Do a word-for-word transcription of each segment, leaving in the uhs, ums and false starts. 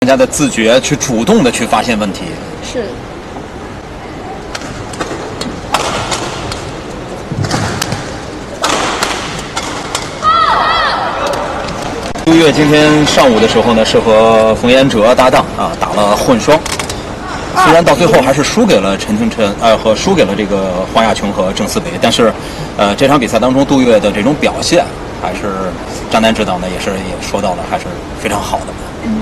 家的自觉，去主动的去发现问题。 是。 杜月今天上午的时候呢，是和冯彦哲搭档啊，打了混双。虽然到最后还是输给了陈清晨，呃，和输给了这个黄雅琼和郑思维，但是，呃，这场比赛当中，杜月的这种表现，还是张楠指导呢也是也说到了，还是非常好的。 嗯。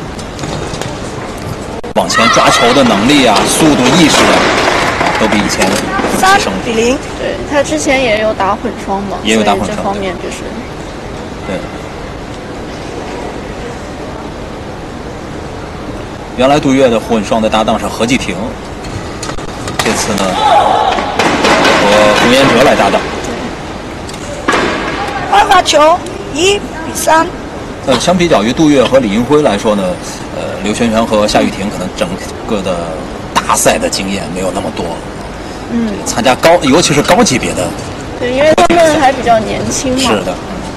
往前抓球的能力啊，速度意识啊，都比以前提升。 三比零。 对，他之前也有打混双嘛， 也有打混双， 这方面就是。 对。原来杜月的混双的搭档是何继廷，这次呢和冯彦哲来搭档。 换发球，一比三。 呃，相比较于杜月和李英辉来说呢，呃，刘璇璇和夏玉婷可能整个的大赛的经验没有那么多。 嗯。 参加高，尤其是高级别的。 对，因为他们还比较年轻嘛。 是的。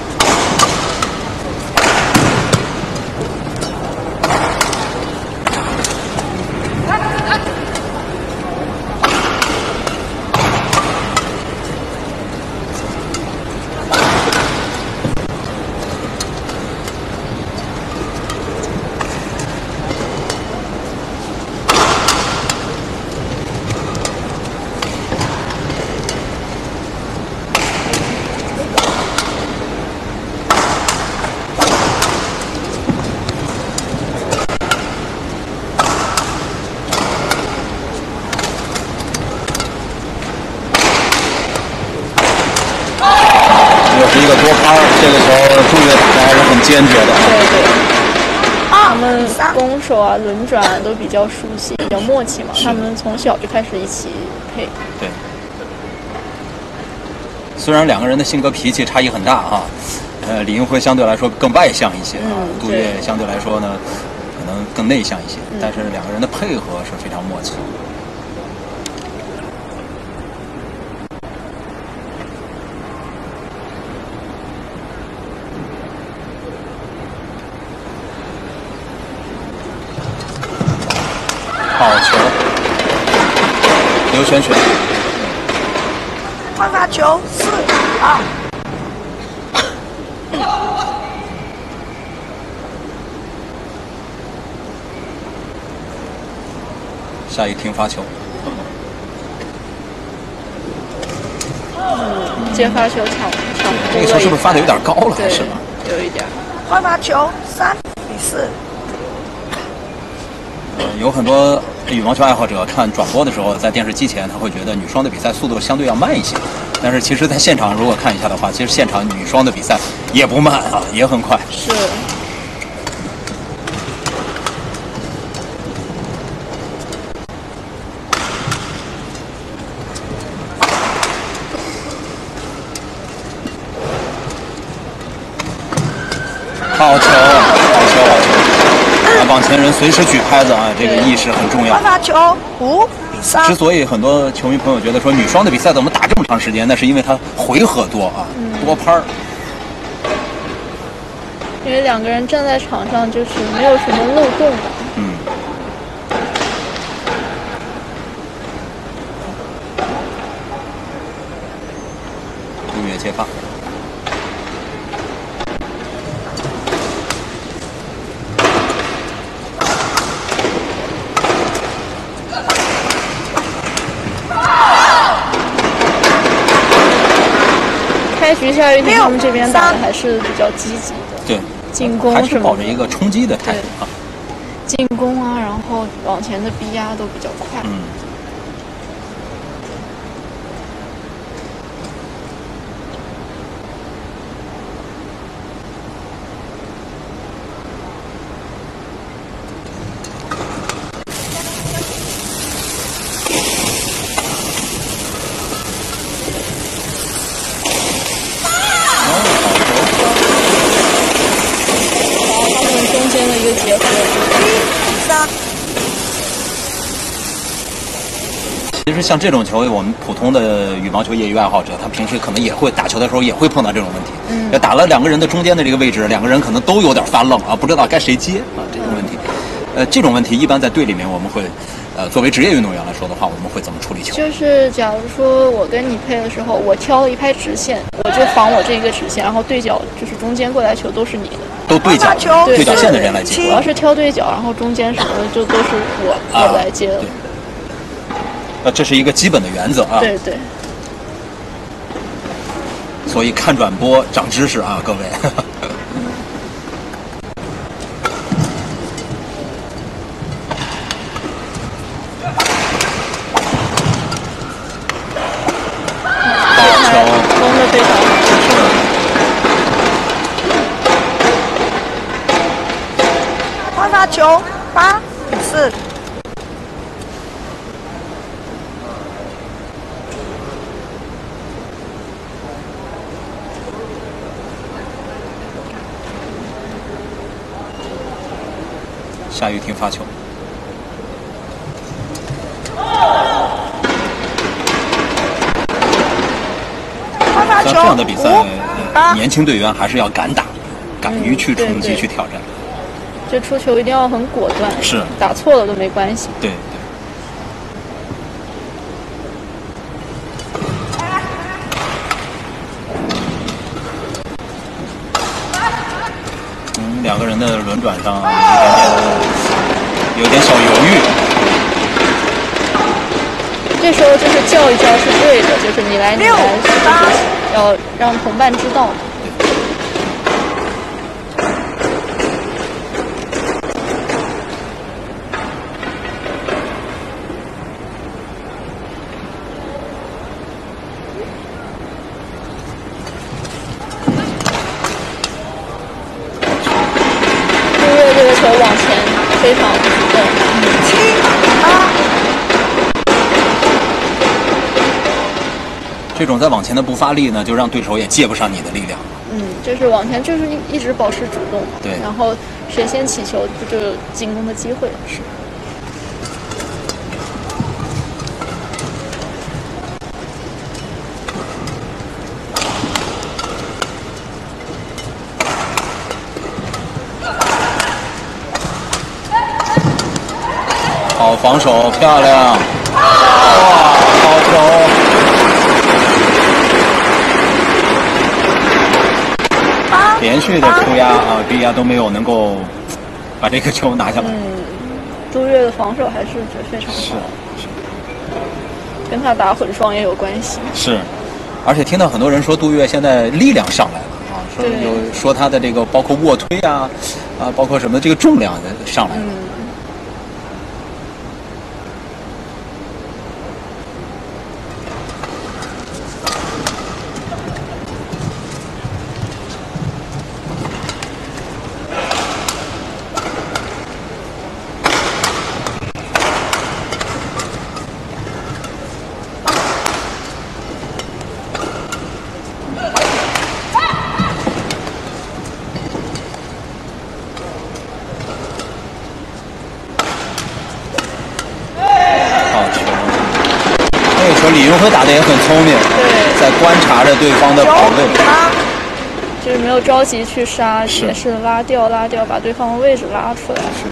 多拍，这个球杜月打还是很坚决的。 对对，他们攻守啊、轮转都比较熟悉，比较默契嘛。他们从小就开始一起配。 对。虽然两个人的性格脾气差异很大啊，呃，李英辉相对来说更外向一些啊， 嗯、 杜月相对来说呢，可能更内向一些， 嗯、 但是两个人的配合是非常默契。好球，刘璇璇。 换发球，四比二。 夏雨婷发球。 嗯，接发球抢抢。 这个球是不是发的有点高了？还是吧？ 有一点。 换发球，三比四。 有很多羽毛球爱好者看转播的时候，在电视机前他会觉得女双的比赛速度相对要慢一些，但是其实在现场如果看一下的话，其实现场女双的比赛也不慢啊，也很快。 是。 好球，好球，好球！往前人随时举拍子啊，这个意识很重要。 换发球，五比三。 之所以很多球迷朋友觉得说女双的比赛怎么打这么长时间，那是因为它回合多啊， 嗯、 多拍儿。 因为两个人站在场上就是没有什么漏洞的。 嗯。杜月接发。 开局夏雨婷他们这边打的还是比较积极的， 对， 进攻还是保着一个冲击的态度啊。 进攻啊，然后往前的逼压都比较快。 嗯。 结合其实像这种球，我们普通的羽毛球业余爱好者，他平时可能也会打球的时候也会碰到这种问题。 嗯， 要打了两个人的中间的这个位置，两个人可能都有点发愣啊，不知道该谁接啊，这种问题。 呃，这种问题一般在队里面我们会，呃，作为职业运动员来说的话，我们会怎么处理球？ 就是假如说我跟你配的时候，我挑了一拍直线，我就防我这一个直线，然后对角就是中间过来球都是你的， 都对角对对角线的人来接。 我要是挑对角，然后中间什么的就都是我、啊、我来接的。 呃，这是一个基本的原则啊。 对对。 所以看转播长知识啊，各位。 攻的非常好。 换发球，八比四。 夏雨婷发球。像这样的比赛，呃、年轻队员还是要敢打，敢于去冲击、嗯、去挑战。 这出球一定要很果断， 是打错了都没关系。 对对。嗯，两个人的轮转上有点点，有点小犹豫。 这时候就是叫一叫是对的，就是你来你来，就是要让同伴知道。杜月这个球往前非常主动。 七八。 这种在往前的不发力呢，就让对手也借不上你的力量。 嗯，就是往前就是一直保持主动， 对， 然后谁先起球就有进攻的机会。 是。好防守，漂亮！哇，好球！连续的出压啊，逼压都没有能够把这个球拿下来。 嗯，杜月的防守还是非常好， 是是， 跟他打混双也有关系。 是，而且听到很多人说杜月现在力量上来了啊，说有说他的这个包括卧推啊啊，包括什么这个重量的上来了。嗯，李云辉打得也很聪明， 对， 在观察着对方的跑位， 就是没有着急去杀，也是拉掉拉掉，把对方的位置拉出来。 是。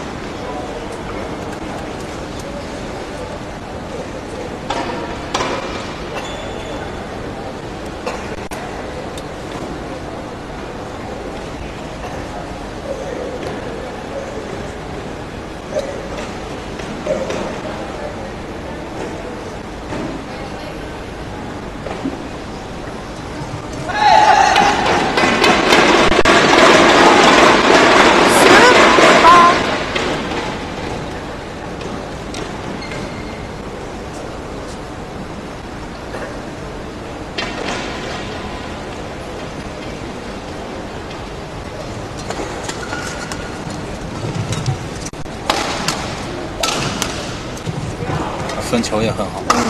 分球也很好。 嗯。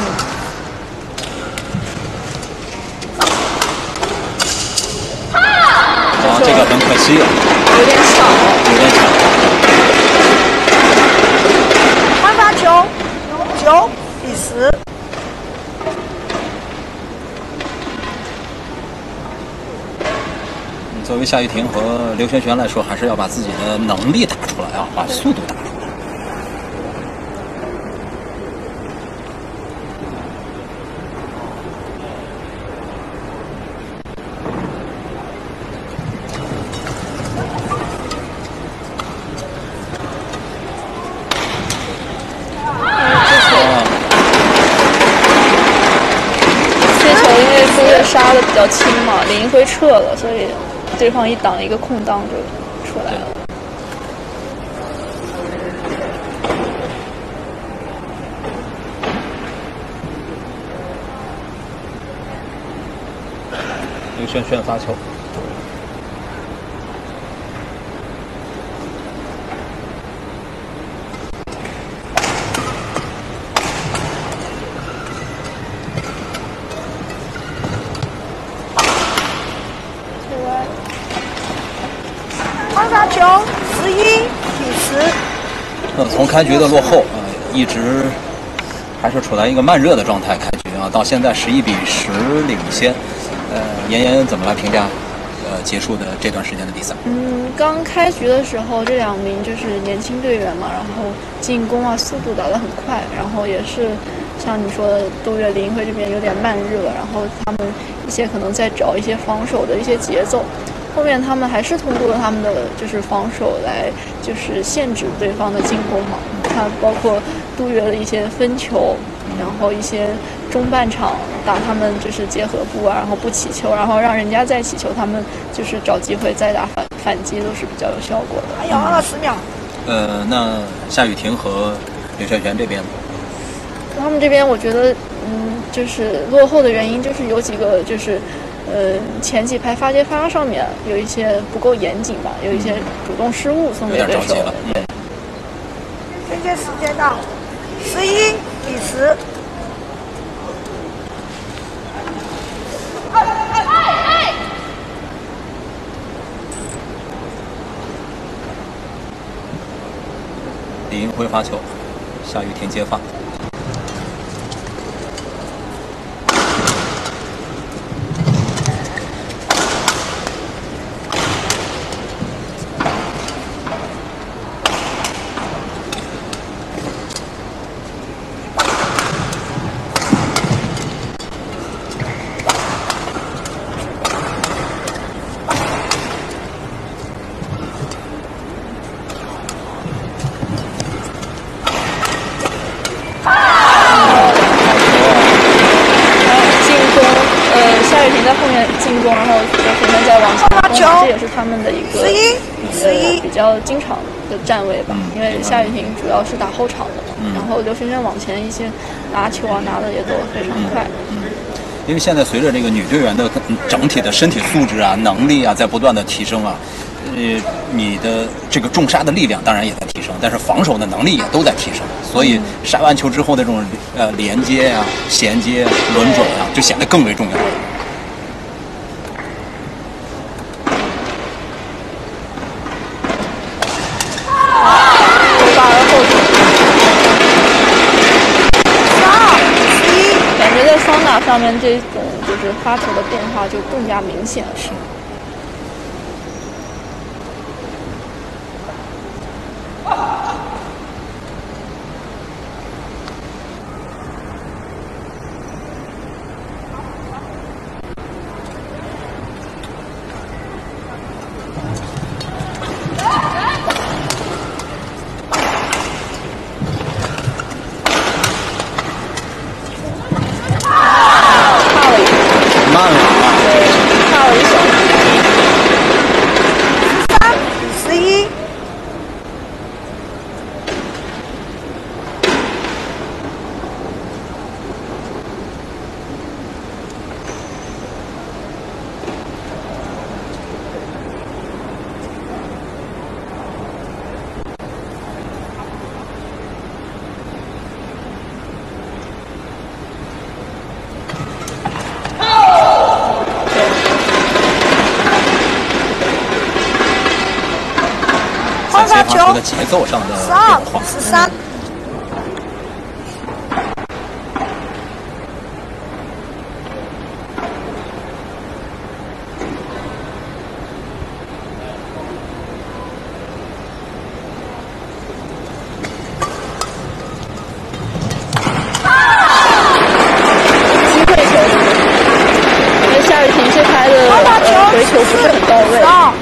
啊，这个很可惜， 有点巧， 有点巧。 换发球，九比十。 作为夏玉婷和刘璇璇来说，还是要把自己的能力打出来啊，把速度打出来。 发的比较轻嘛，李银辉撤了，所以对方一挡一个空档就出来了。 刘轩轩发球。 换发球，十一比十。 呃，从开局的落后啊、呃，一直还是处在一个慢热的状态。开局啊，到现在十一比十领先。呃，妍妍怎么来评价呃结束的这段时间的比赛？ 嗯，刚开局的时候，这两名就是年轻队员嘛，然后进攻啊速度打得很快，然后也是像你说的，杜月林会这边有点慢热，然后他们一些可能在找一些防守的一些节奏。后面他们还是通过他们的就是防守来就是限制对方的进攻嘛。看包括杜月的一些分球，然后一些中半场打他们就是结合部啊，然后不起球，然后让人家再起球，他们就是找机会再打反反击，都是比较有效果的。 还有二十秒。 呃，那夏雨婷和刘轩轩这边， 他们这边我觉得，嗯，就是落后的原因就是有几个就是。呃，前几排发接发上面有一些不够严谨吧，有一些主动失误送给对手。对， 现在时间到，十一比十。 李银辉发球，夏雨婷接发。 这也是他们的一个呃比较经常的站位吧，因为夏雨婷主要是打后场的嘛，然后刘璇璇往前一些拿球啊拿的也都非常快。 因为现在随着这个女队员的整体的身体素质啊、能力啊在不断的提升啊，呃，你的这个重杀的力量当然也在提升，但是防守的能力也都在提升，所以杀完球之后的这种呃连接啊、衔接、轮转啊，就显得更为重要。 上面这种就是发球的变化就更加明显。是。 在发球的节奏上的变化。 十三。 机会球，因为夏雨婷这拍的呃回球不是很到位。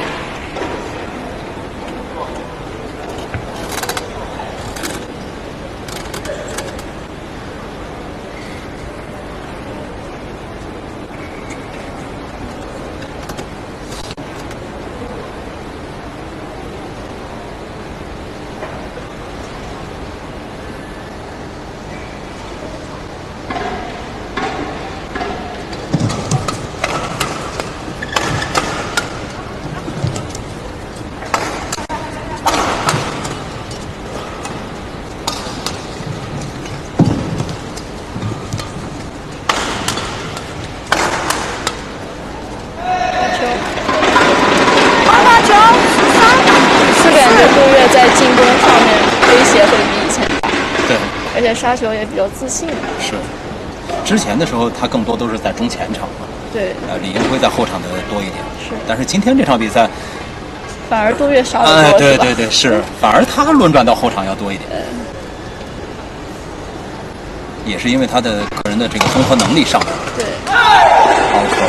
而且杀球也比较自信。 是，之前的时候他更多都是在中前场嘛。 对。 呃，李银辉在后场的多一点。 是。 但是今天这场比赛， 反而杜月杀的多、 哎，对对对，是，反而他轮转到后场要多一点。 嗯。 也是因为他的个人的这个综合能力上来了。 对。 好球。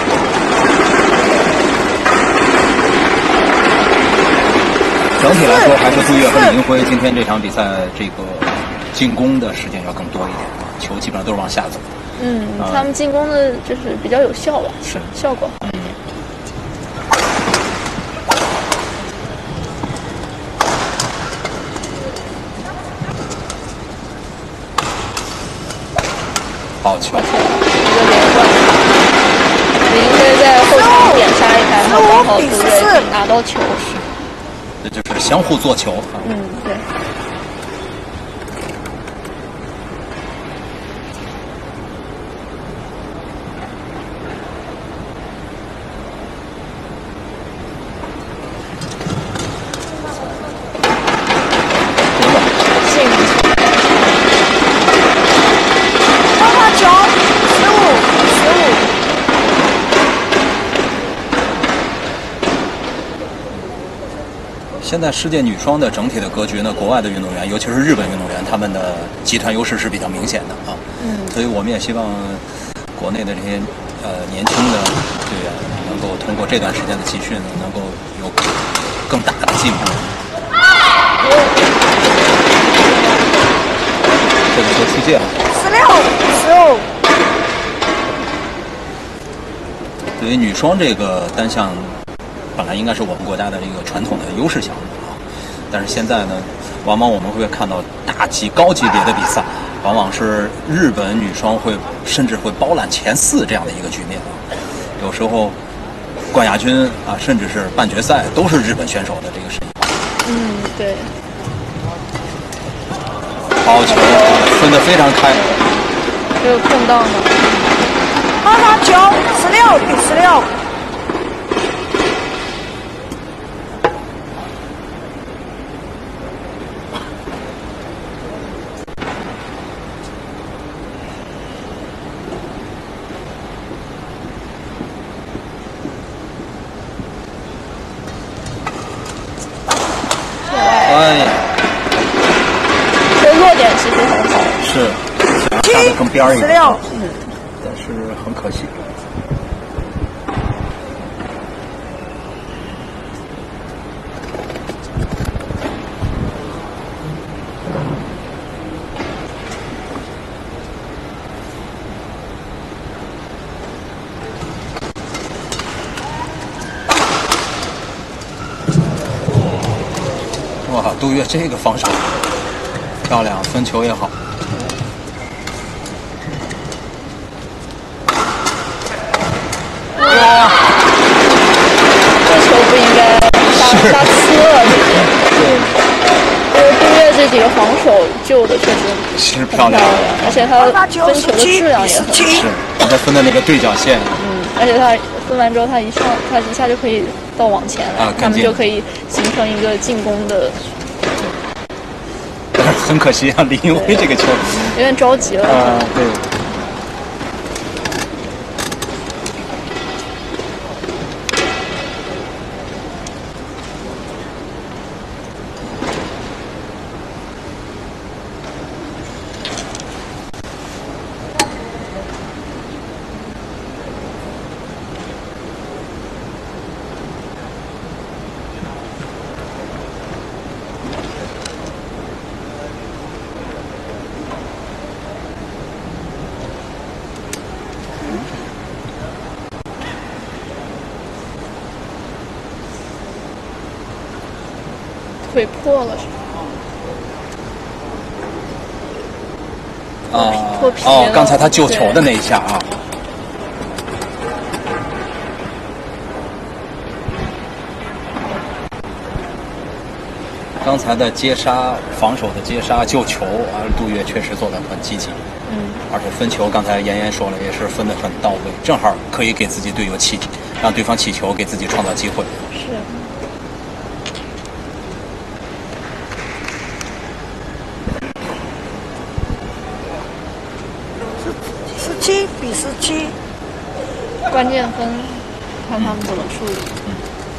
整体来说，还是杜月和李银辉今天这场比赛这个进攻的时间要更多一点，球基本上都是往下走。 嗯，呃、他们进攻的就是比较有效吧， 是效果好一点。 好球！ 一个连贯，李银辉在后场点杀一下，然后刚好杜月拿到球。 这就是相互做球。 嗯，对。 现在世界女双的整体的格局呢，国外的运动员，尤其是日本运动员，他们的集团优势是比较明显的啊。 嗯。 所以我们也希望国内的这些呃年轻的队员能够通过这段时间的集训呢，能够有更大的进步。这个球出界了。 十六，十五。 对于女双这个单项，本来应该是我们国家的这个传统的优势项目啊，但是现在呢，往往我们会看到大级高级别的比赛，往往是日本女双会甚至会包揽前四这样的一个局面啊。有时候冠亚军啊，甚至是半决赛都是日本选手的这个身影。 嗯，对。 好球，分得非常开。 这个空档的。 八八九，十六比十六。 哎呀， 这落点其实很好， 是想杀得更边儿一点， 嗯， 但是很可惜。哇，杜月这个防守漂亮，分球也好。 哇，这球不应该杀杀呲了，这个。对。就是杜月这几个防守救的确实是漂亮， 而且他分球的质量也很好。 是，他分的那个对角线。 嗯，而且他分完之后，他一上，他一下就可以到网前了， 啊、 他们就可以形成一个进攻的。 但是很可惜啊，李银辉这个球有点着急了。 啊、对。 腿破了是吗？啊哦，刚才他救球的那一下啊。刚才的接杀、防守的接杀、救球啊，杜月确实做得很积极。 嗯。 而且分球，刚才妍妍说了，也是分得很到位，正好可以给自己队友起，让对方起球，给自己创造机会。 是。 比十七。 关键分看他们怎么处理。 嗯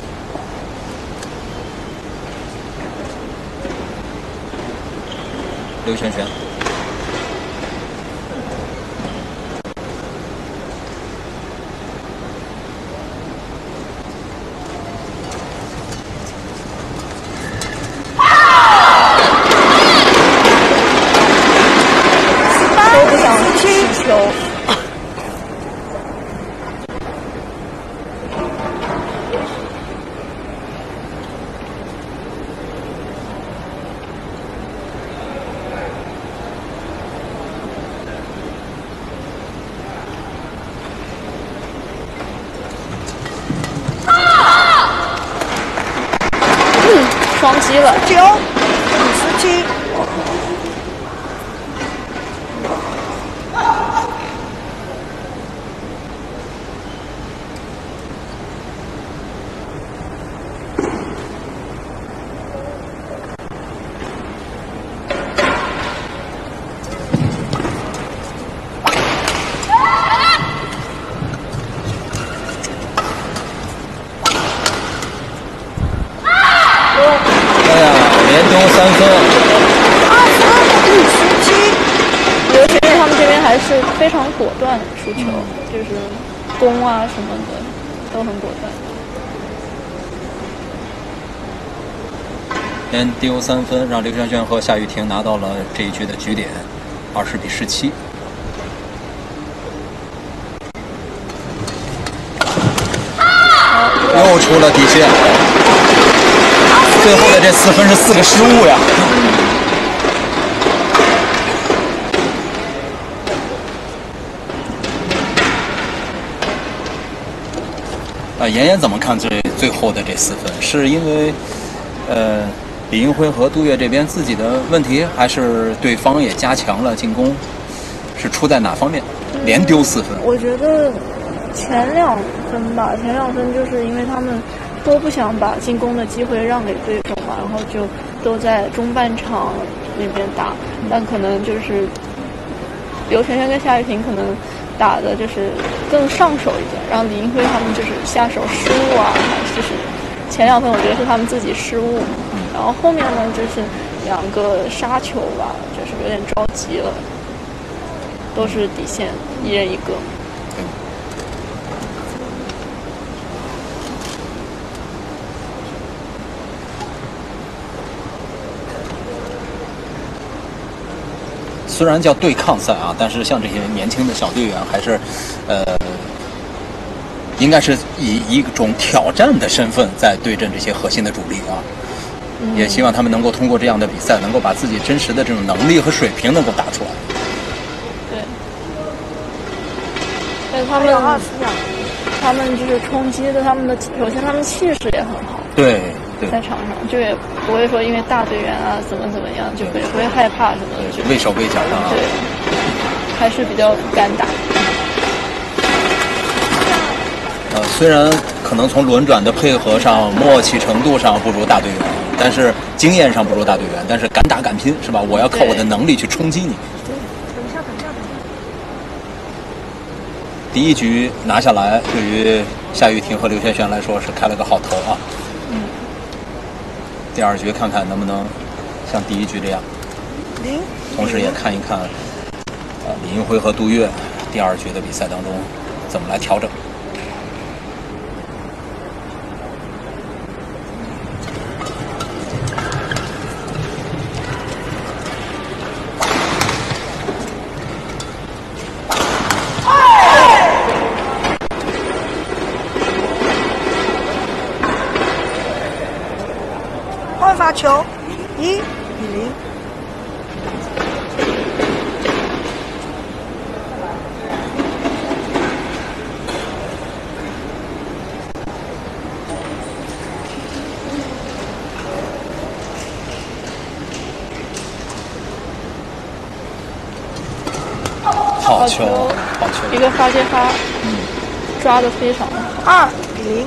刘璇璇。 都不想踢球。双击了， 九比十七。 三分， 二十比十七。 刘璇璇他们这边还是非常果断出球，嗯、就是攻啊什么的都很果断。 连丢三分，让刘璇璇和夏雨婷拿到了这一局的局点，二十比十七。又出了底线。最后的这四分是四个失误呀！啊，妍妍怎么看这最后的这四分？是因为呃李英辉和杜月这边自己的问题，还是对方也加强了进攻？是出在哪方面？连丢四分？ 我觉得前两分吧，前两分就是因为他们都不想把进攻的机会让给对手嘛，然后就都在中半场那边打，但可能就是刘璇璇跟夏雨婷可能打的就是更上手一点，让李英辉他们就是下手失误啊，就是前两分我觉得是他们自己失误，然后后面呢就是两个杀球吧，就是有点着急了，都是底线，一人一个。 虽然叫对抗赛啊，但是像这些年轻的小队员还是，呃，应该是以一种挑战的身份在对阵这些核心的主力啊。嗯、也希望他们能够通过这样的比赛，能够把自己真实的这种能力和水平能够打出来。 对。但是他们，他们就是冲击的，他们的首先他们气势也很好。 对。对， 在场上就也不会说因为大队员啊怎么怎么样就会不会害怕什么的，就畏手畏脚的啊。 对，还是比较敢打。 呃，虽然可能从轮转的配合上、默契程度上不如大队员，但是经验上不如大队员，但是敢打敢拼是吧？我要靠我的能力去冲击你。 对，等一下，等一下，等一下。 第一局拿下来，对于夏雨婷和刘璇璇来说是开了个好头啊。 嗯。 第二局看看能不能像第一局这样， 零， 同时也看一看，呃，李英辉和杜月第二局的比赛当中怎么来调整。 发球，一比零。 好球，好球！ 一个发接发， 嗯， 抓得非常好。 二比零。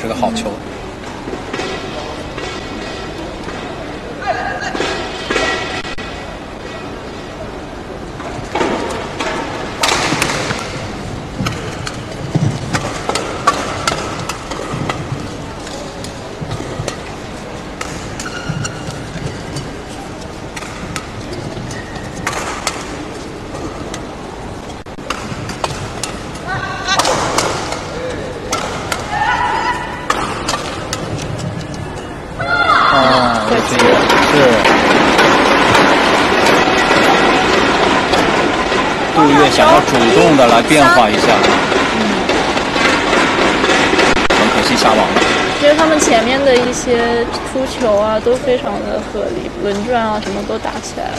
是个好球。杜月想要主动的来变化一下，嗯，很可惜下网了。 其实他们前面的一些出球啊都非常的合理，轮转啊什么都打起来了。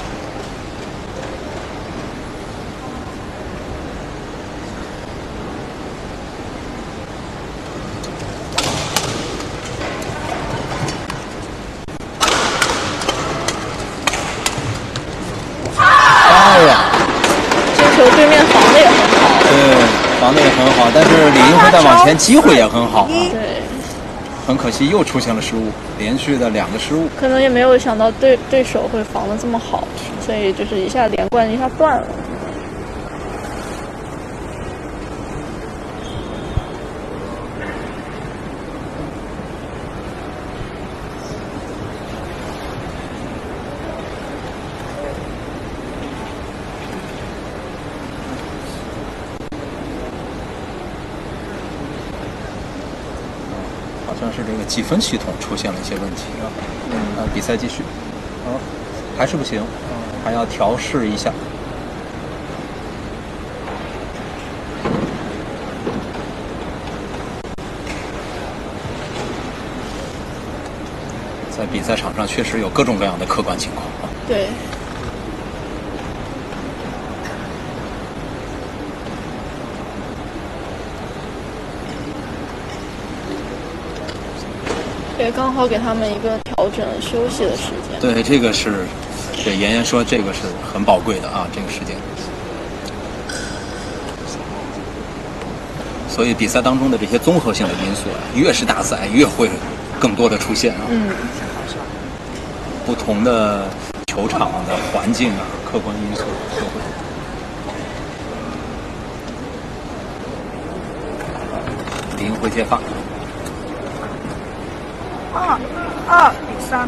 对面防的也很好， 对，防的也很好，但是李英辉在往前机会也很好啊。 对， 很可惜又出现了失误，连续的两个失误。 可能也没有想到对对手会防的这么好，所以就是一下连贯一下断了。 好像是这个计分系统出现了一些问题啊。嗯。啊，比赛继续。啊，还是不行，还要调试一下。在比赛场上确实有各种各样的客观情况啊。 对。也刚好给他们一个调整休息的时间。 对，这个是，对妍妍说这个是很宝贵的啊，这个时间。所以比赛当中的这些综合性的因素啊，越是大赛越会更多的出现啊。 嗯。 不同的球场的环境啊，客观因素都会。李英辉接发。 二二比三。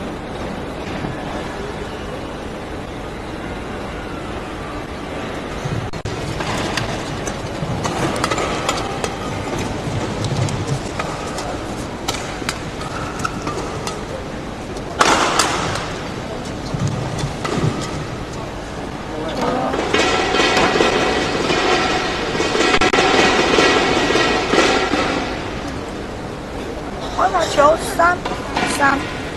换了球三三。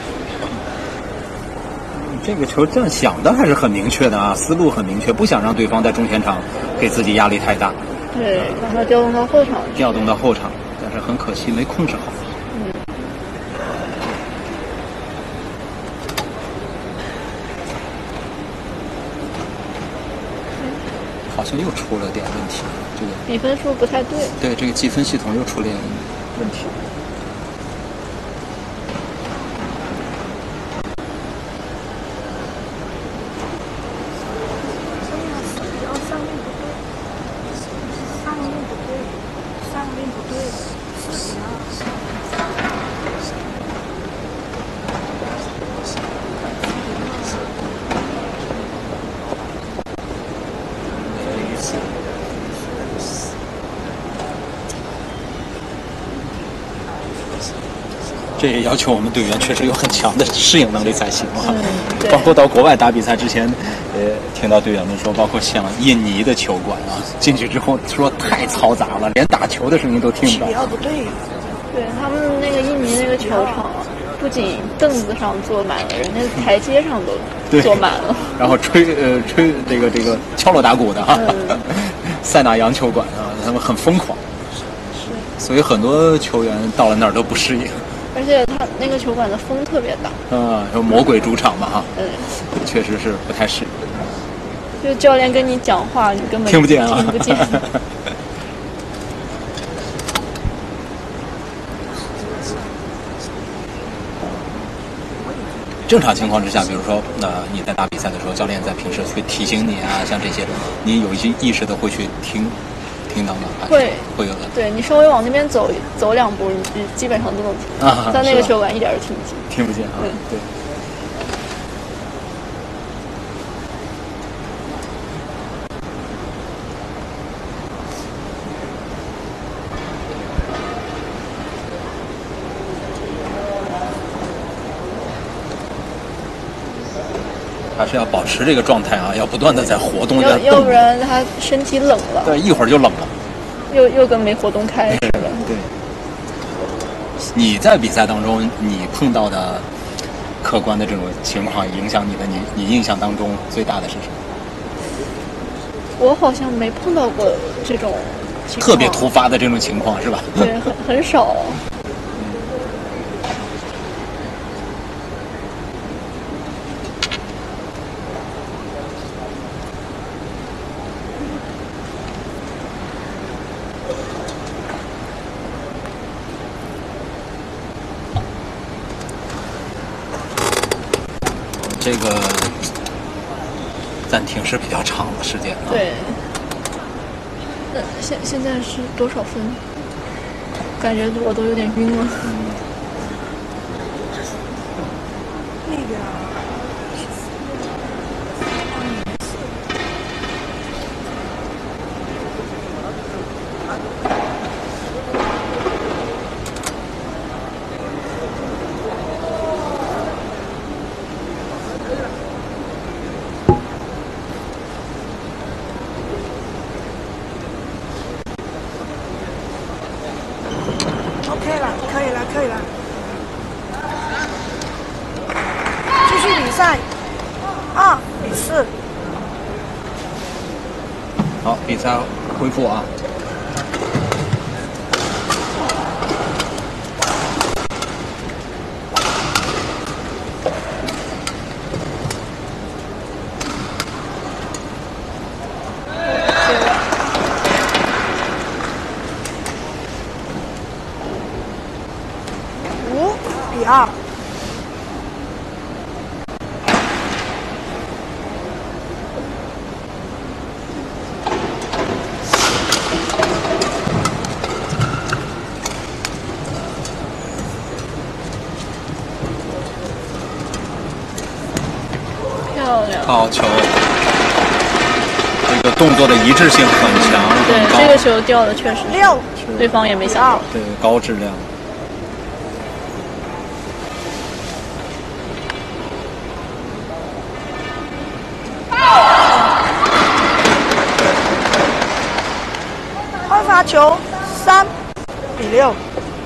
这个球这样想的还是很明确的啊，思路很明确，不想让对方在中前场给自己压力太大。 对，让他调动到后场。 调动到后场，但是很可惜没控制好。 嗯。 好像又出了点问题，这个比分数不太对。 对，这个计分系统又出了点问题。这也要求我们队员确实有很强的适应能力才行啊。 嗯， 包括到国外打比赛之前，呃，听到队员们说，包括像印尼的球馆啊，进去之后说太嘈杂了，连打球的声音都听不到。 不对。 对他们那个印尼那个球场，不仅凳子上坐满了人，那个台阶上都坐满了。 然后吹呃吹这个这个敲锣打鼓的哈、啊，嗯、塞纳扬球馆啊，他们很疯狂。是。所以很多球员到了那儿都不适应。 而且他那个球馆的风特别大。 啊，有魔鬼主场嘛哈。 嗯。 确实是不太适应。 就教练跟你讲话，你根本听不见啊。 听不见。 正常情况之下，比如说，那、呃、你在打比赛的时候，教练在平时会提醒你啊，像这些，你有一些意识的会去听，听到吗？ 会， 会有的。 对你稍微往那边走走两步，你基本上都能听。啊，但那个球馆一点儿听不见。 听不见啊。 嗯， 对。还是要保持这个状态啊，要不断的在活动， 要要不然他身体冷了。 对，一会儿就冷了， 又又跟没活动开似的。 对。你在比赛当中，你碰到的客观的这种情况影响你的，你你印象当中最大的是什么？ 我好像没碰到过这种情况特别突发的这种情况，是吧？ 对，很很少。 这个暂停是比较长的时间啊。 对。那现现在是多少分？感觉我都有点晕了。 嗯。 那个。可以了，可以了，可以了。继续比赛，二比四。 好，比赛恢复啊。 比二。 漂亮。 好球！这个动作的一致性很强， 对， 很高。 这个球掉的确实六， 对方也没想到。 对，高质量。 换发球，三比六。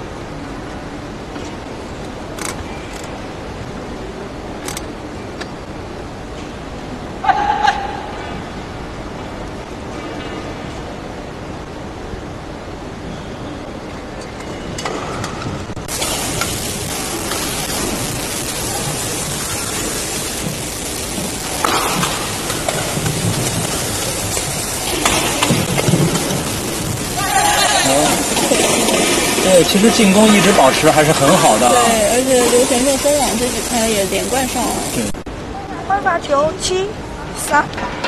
对，其实进攻一直保持还是很好的。 对，而且刘璇跟封网这几拍也连贯上了。 对。 换发球，七三。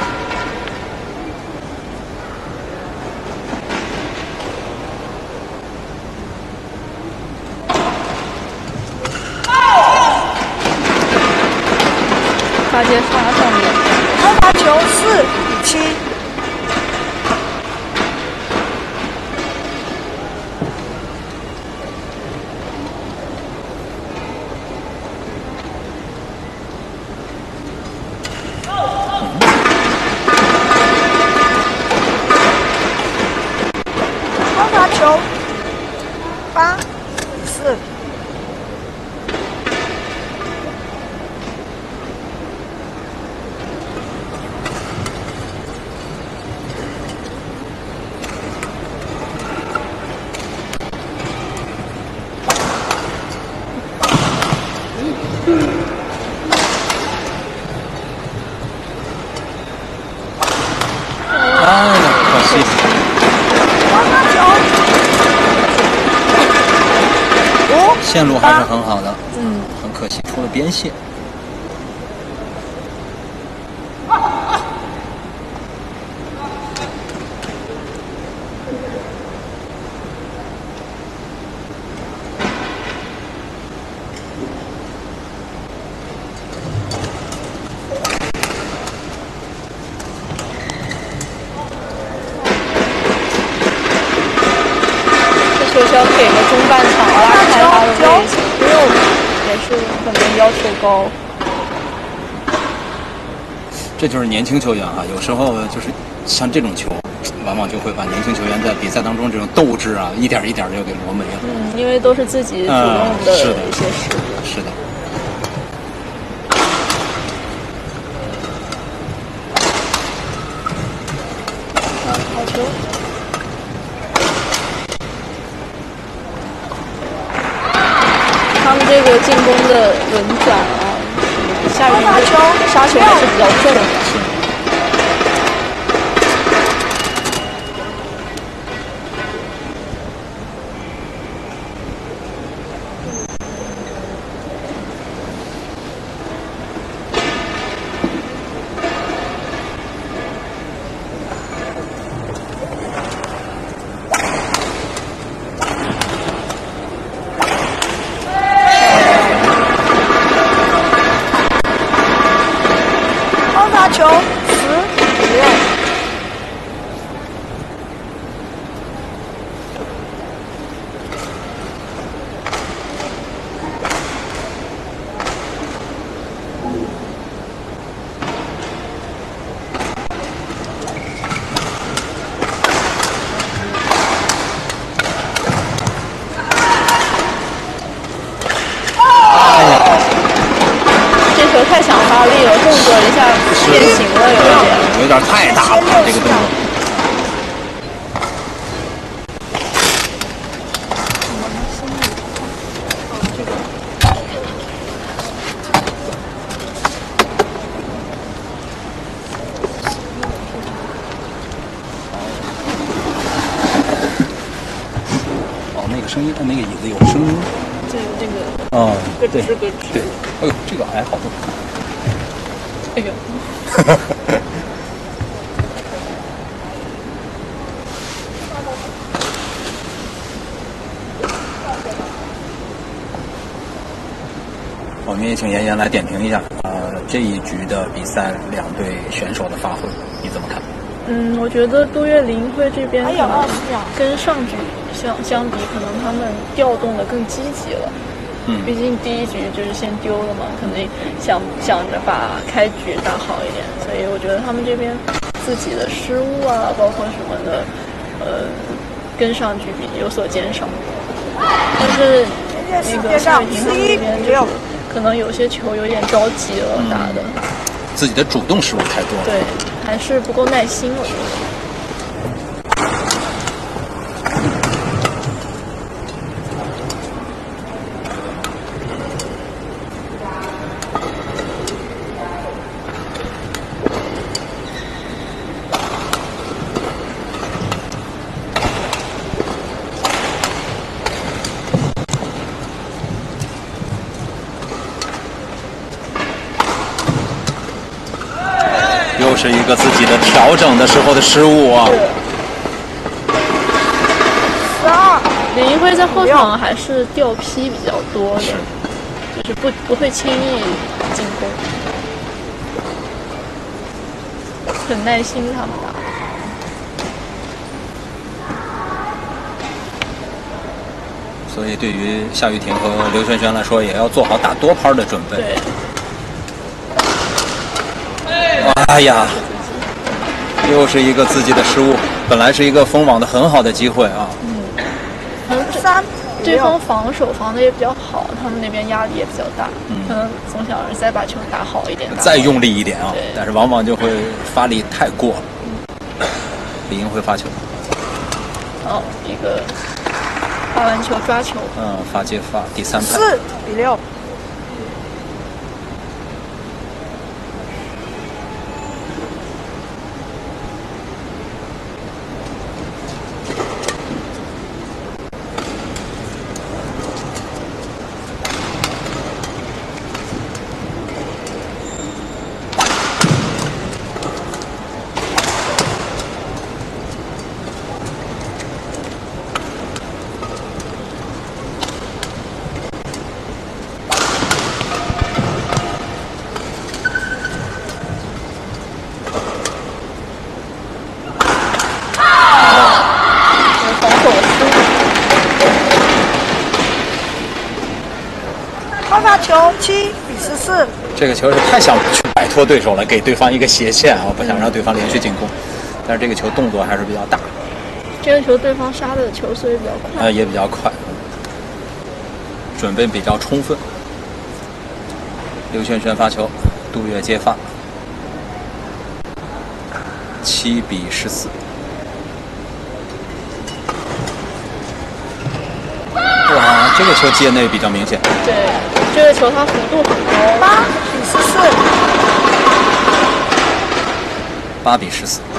发接发上面。 换发球，四比七。球八四。 哎呀，可惜。线路还是很好的， 嗯， 很可惜出了边线。 要给个中半场拉开他的位置，也是可能要求高。 这就是年轻球员啊，有时候就是像这种球，往往就会把年轻球员在比赛当中这种斗志啊，一点一点就给磨没了。 嗯，因为都是自己主动的是的一些失误。 是的。 好球！他们这个进攻的轮转啊，下雨的杀球还是比较重的。 球十比六。 太想发力了，动作一下变形了，有点， 有点太大了，这个动作。哦，那个声音，那个椅子有声音。 这个这个。 哦， 咯吱咯吱。 对，哎呦，这个矮好多。 哎呦。 我们也请妍妍来点评一下，呃，这一局的比赛两队选手的发挥，你怎么看？ 嗯，我觉得都岳林辉这边可能跟上局相相比，可能他们调动的更积极了。 嗯， 毕竟第一局就是先丢了嘛，肯定想想着把开局打好一点，所以我觉得他们这边自己的失误啊，包括什么的，呃，跟上局比有所减少。但是那个夏雨婷他们那边就是可能有些球有点着急了打的， 嗯、自己的主动失误太多了， 对，还是不够耐心，我觉得。 又是一个自己的调整的时候的失误啊！ 十二。 李一辉在后场还是掉批比较多的，就是不不会轻易进攻，很耐心他们打。 所以对于夏雨婷和刘璇璇来说，也要做好打多拍的准备。 对。 哎呀，又是一个自己的失误，本来是一个封网的很好的机会啊。 嗯，可能对对方防守防的也比较好，他们那边压力也比较大，嗯、可能总想着再把球打好一点， 再用力一点啊。但是往往就会发力太过了。嗯、李英辉发球。 哦，一个发完球抓球。 嗯，发接发第三拍。 四比六。 发球七比十四。 这个球是太想去摆脱对手了，给对方一个斜线啊，不想让对方连续进攻。但是这个球动作还是比较大。 这个球对方杀的球速也比较快， 呃，也比较快，准备比较充分。刘璇璇发球，杜月接发，七比十四。哇，这个球界内比较明显。 对，这个球它幅度很高， 八比十四。 八比十四。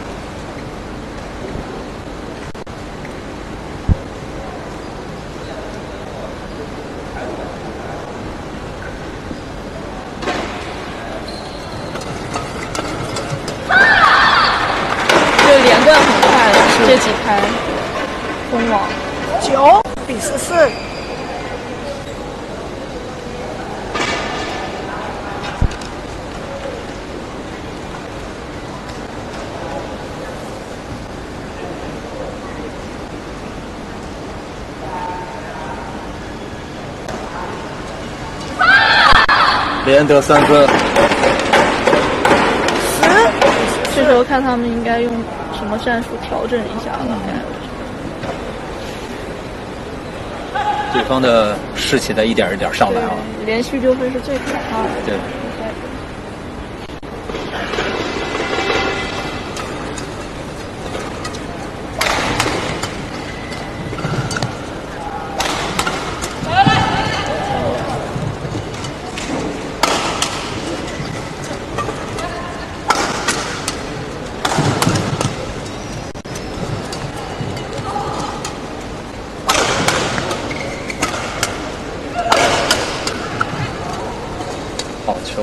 这连贯很快的这几拍封网。 九比十四。 连得三分。 十。 这时候看他们应该用什么战术调整一下了。嗯对方的士气在一点一点上来啊， 连续丢分是最可怕的。 对。好球！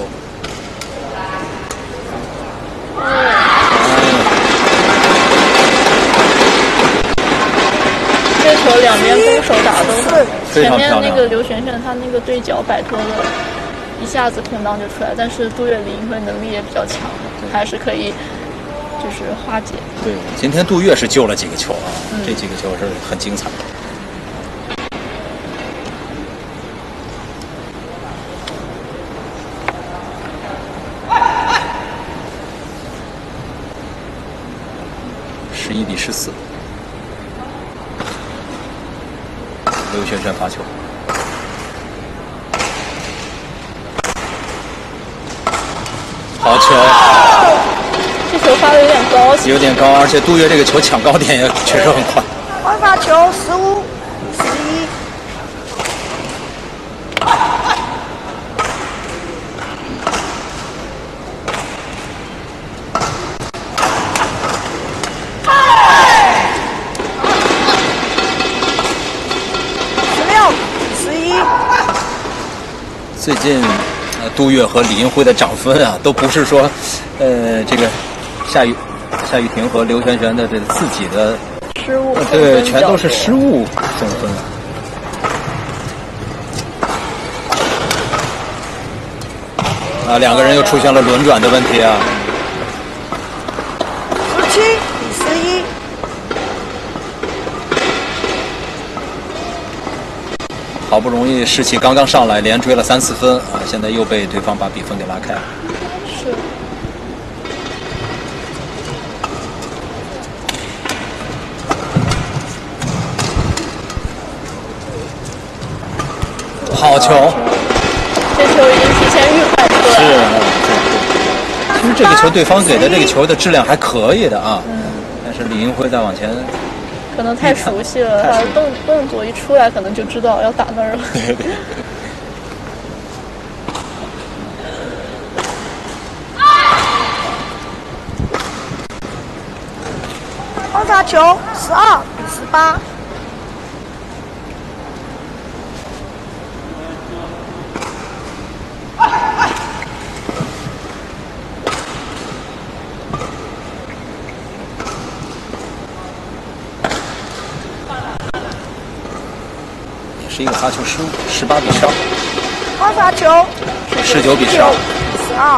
这球两边攻守打都很，前非常漂亮。 面那个刘璇璇他那个对角摆脱了，一下子空档就出来，但是杜月林会能力也比较强，还是可以就是化解。 对，今天杜月是救了几个球啊， 嗯、 这几个球是很精彩的。十一比十四，刘璇璇发球，好球！ 这球发的有点高， 有点高，而且杜月这个球抢高点也确实很快。 换发球十五比十一。 最近，呃，杜月和李银辉的涨分啊，都不是说，呃，这个夏雨夏雨婷和刘璇璇的这个自己的失误， 对，全都是失误送分。啊，两个人又出现了轮转的问题啊。 十七比十一。 好不容易士气刚刚上来，连追了三四分啊，现在又被对方把比分给拉开了。 是。 好球！ 这球已经提前预判出来了。 是，其实这个球对方给的这个球的质量还可以的啊，嗯、但是李银辉再往前。 可能太熟悉了，他的动动作一出来，可能就知道要打那儿了。 对对。 换发球十二比十八。 是一个发球失误，十八比十二。 换发球， 十九比十二。 十二。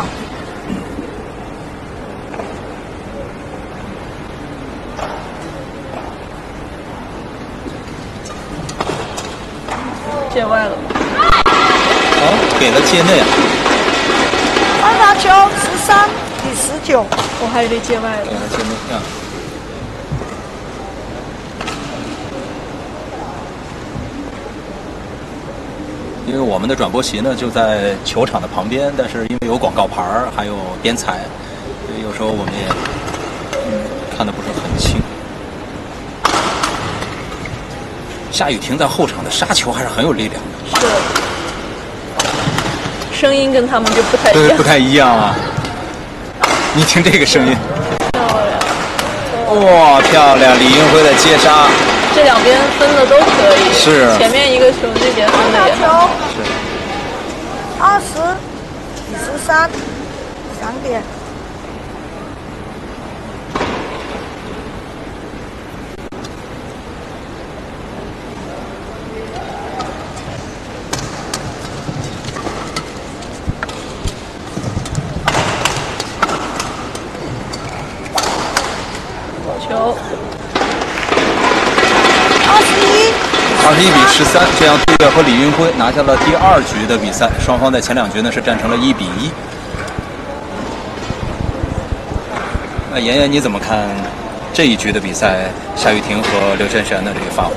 界外了吗？ 啊， 给了界内啊。 发发球十三比十九， 我还以为界外的给。了界内啊。因为我们的转播席呢就在球场的旁边，但是因为有广告牌儿，还有边裁，所以有时候我们也嗯看得不是很清。夏雨婷在后场的杀球还是很有力量的， 是，声音跟他们就不太一对， 样。 不太一样啊。你听这个声音， 漂亮， 哇，漂亮！李英辉的接杀， 这两边分的都可以。 是前面一个球，那边分的发也很球好。 是二十比十三，两点。 球， 二十一， 二十一比十三，这样杜月和李云辉拿下了第二局的比赛。双方在前两局呢是战成了一比一。那妍妍你怎么看这一局的比赛？夏雨婷和刘振璇的这个发挥？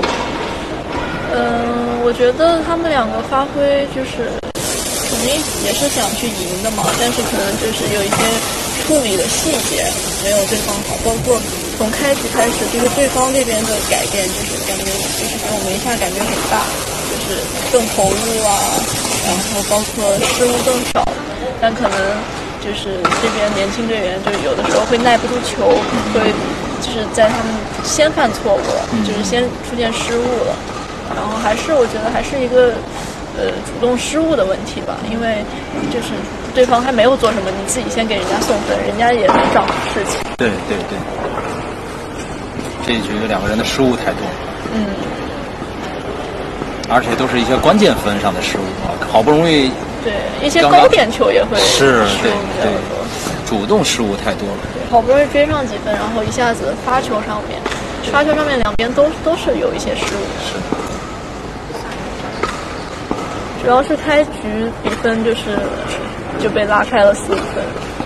嗯，我觉得他们两个发挥就是肯定也是想去赢的嘛，但是可能就是有一些处理的细节没有对方好，包括从开局开始，就是对方这边的改变，就是感觉就是给我们一下感觉很大，就是更投入啊，然后包括失误更少，但可能就是这边年轻队员就有的时候会耐不住球，会就是在他们先犯错误了，就是先出现失误了，然后还是我觉得还是一个呃主动失误的问题吧，因为就是对方还没有做什么，你自己先给人家送分，人家也没长事情。 对对对，这一局两个人的失误太多了， 嗯， 而且都是一些关键分上的失误啊，好不容易对，一些高点球也会是失误对比较对多。 主动失误太多了。 好不容易追上几分，然后一下子发球上面，发球上面两边都都是有一些失误。 是。 主要是开局比分就是就被拉开了四分。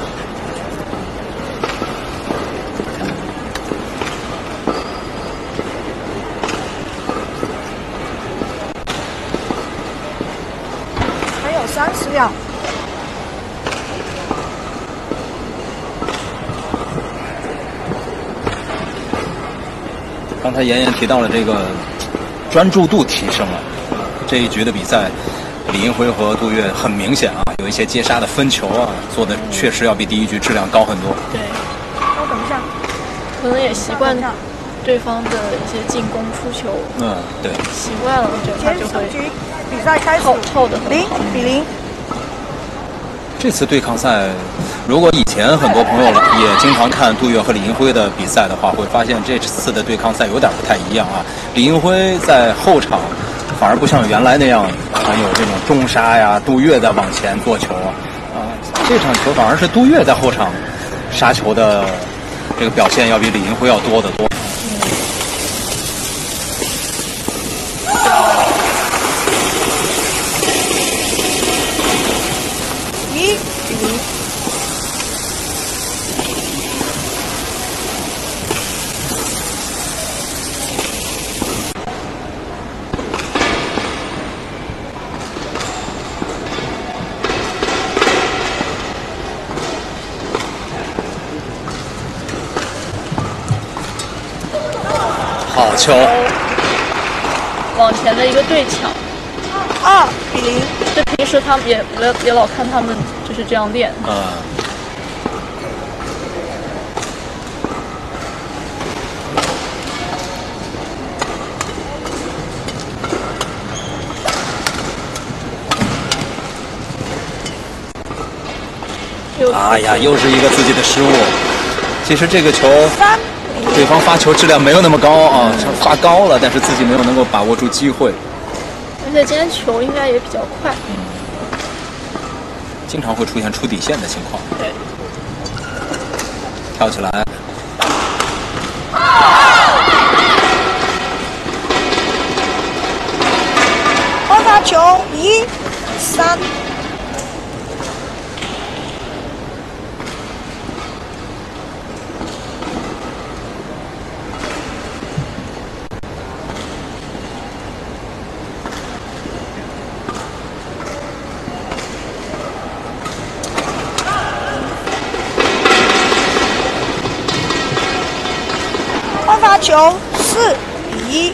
还有三十秒。 刚才妍妍提到了这个专注度提升了，这一局的比赛，李英辉和杜月很明显啊，有一些接杀的分球啊，做的确实要比第一局质量高很多。 对， 稍等一下， 可能也习惯对方的一些进攻出球， 嗯，对， 习惯了就他就会结束局，比赛开始套套的很零好。 比零。 这次对抗赛，如果以前很多朋友也经常看杜月和李英辉的比赛的话，会发现这次的对抗赛有点不太一样啊。李英辉在后场反而不像原来那样很有这种重杀呀，杜月在往前做球啊。啊，这场球反而是杜月在后场杀球的这个表现要比李英辉要多得多。 一比零。 好球！ 往前的一个对抢， 二比零。 这平时他们也也也老看他们就是这样练。 嗯。哎呀，又是一个自己的失误。其实这个球， 三对方发球质量没有那么高啊，发高了，但是自己没有能够把握住机会。 而且今天球应该也比较快。 嗯，经常会出现出底线的情况。 对， 跳起来。 发发球一三。 球，四比一。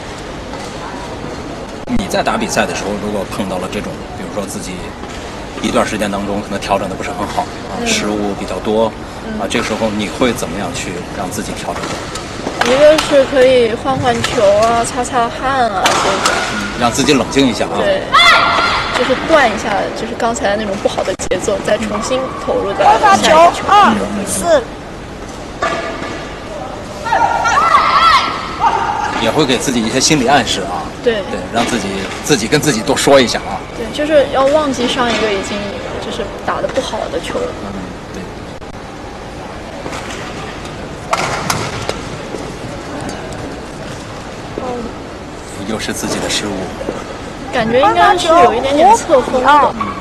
你在打比赛的时候，如果碰到了这种，比如说自己一段时间当中可能调整的不是很好啊， 嗯、 失误比较多、嗯、啊，这个时候你会怎么样去让自己调整？ 一个是可以换换球啊，擦擦汗啊，这种、 嗯，让自己冷静一下啊。 对，就是断一下，就是刚才那种不好的节奏，再重新投入到下一个球。二比四。 也会给自己一些心理暗示啊。 对对，让自己自己跟自己多说一下啊。 对，就是要忘记上一个已经就是打得不好的球。 嗯，对。又是自己的失误， 感觉应该是有一点点侧风的。 嗯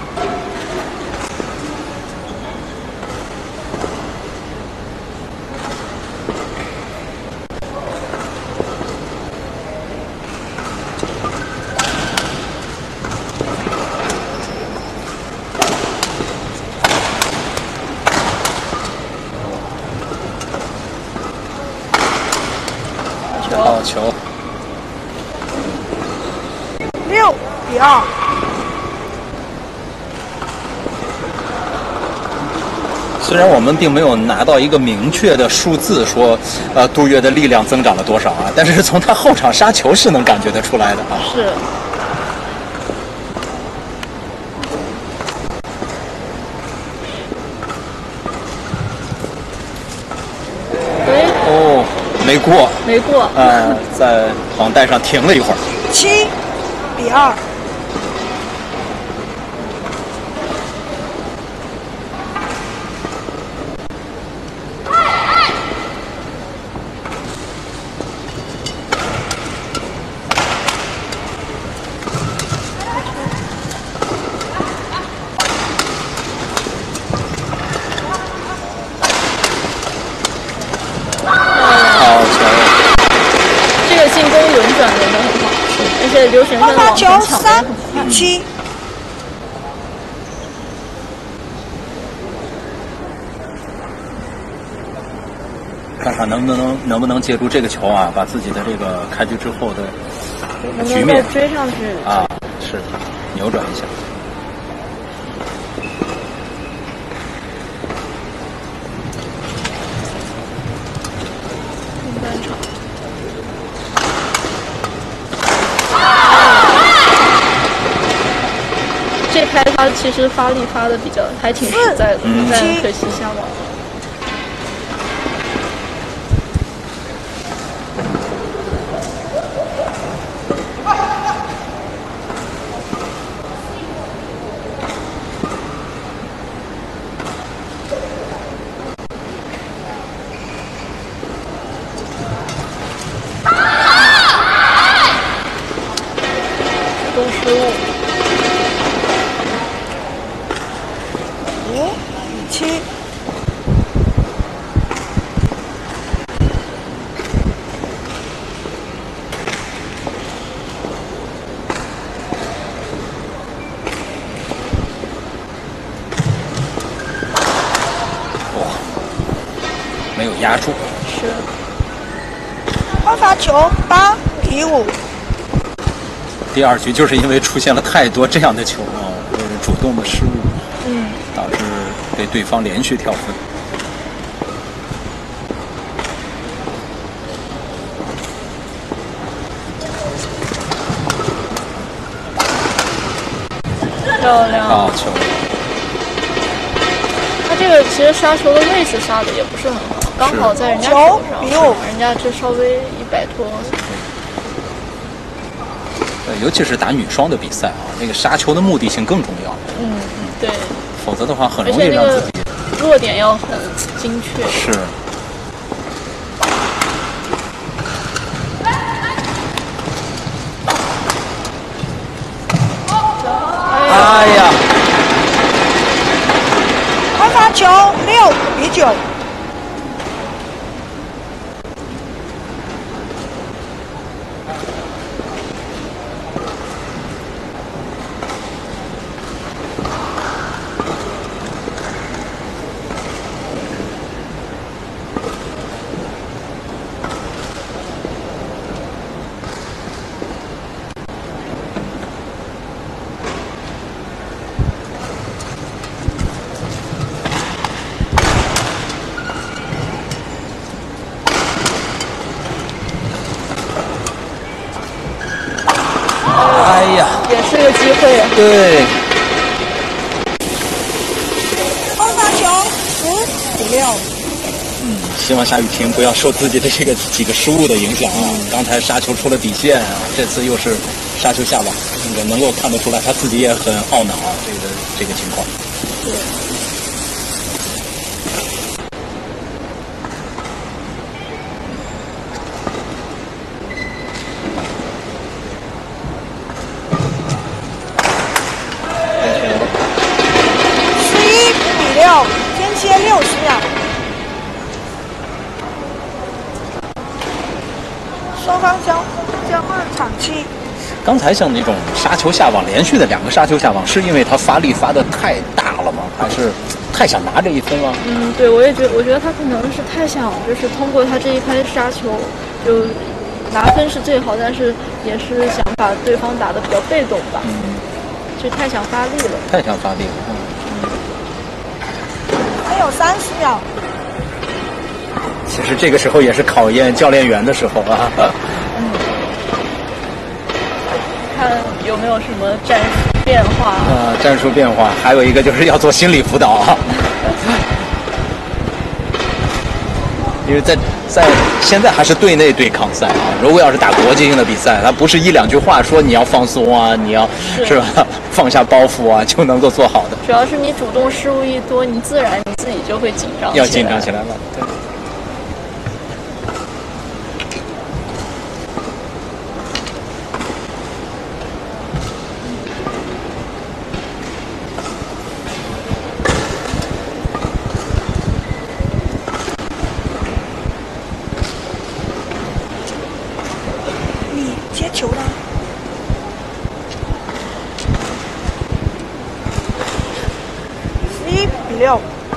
好球！ 六比二。 虽然我们并没有拿到一个明确的数字说，呃，杜越的力量增长了多少啊，但是从他后场杀球是能感觉得出来的啊。 是。 哦，没过， 没过， 呃，在黄带上停了一会儿。 七比二。 而且刘璇璇的网前抢得很快。 七。 看看能不能能不能借助这个球啊，把自己的这个开局之后的局面追上去啊，是扭转一下。 中单场。这拍他其实发力发的比较还挺实在的， 嗯、 但可惜下网了。都失误。 五比七。 哇，没有压住。 是。 换发球，八比五。 第二局就是因为出现了太多这样的球啊，就是主动的失误， 嗯， 导致被对方连续跳分。 漂亮！ 好球！ 他这个其实杀球的位置杀的也不是很好，刚好在人家手上，人家这稍微一摆脱。 尤其是打女双的比赛啊，那个杀球的目的性更重要。 嗯嗯，对。 否则的话，很容易让自己落点要很精确。 是。哎呀！ 换发球，六比九。 也是个机会。 对， 后发球十比六。 希望夏雨婷不要受自己的这个几个失误的影响啊！刚才杀球出了底线啊，这次又是杀球下网，这个能够看得出来他自己也很懊恼啊，这个这个情况。 对。 十一比六，间歇六十秒。双方交交换场期。 刚才像那种杀球下网，连续的两个杀球下网，是因为他发力发的太大了吗？还是太想拿这一分了？ 嗯，对，我也觉得，我觉得他可能是太想，就是通过他这一拍杀球，就拿分是最好，但是也是想把对方打得比较被动吧。 嗯， 就太想发力了。 太想发力了。 嗯。 还有三十秒。 其实这个时候也是考验教练员的时候啊。 嗯。看有没有什么战术变化啊？战术变化，还有一个就是要做心理辅导啊。因为在在现在还是队内对抗赛啊，如果要是打国际性的比赛，它不是一两句话说你要放松啊，你要 是, 是吧，放下包袱啊就能够做好的。 主要是你主动失误一多，你自然你自己就会紧张起来， 要紧张起来了，对。 接球呢？十一比六。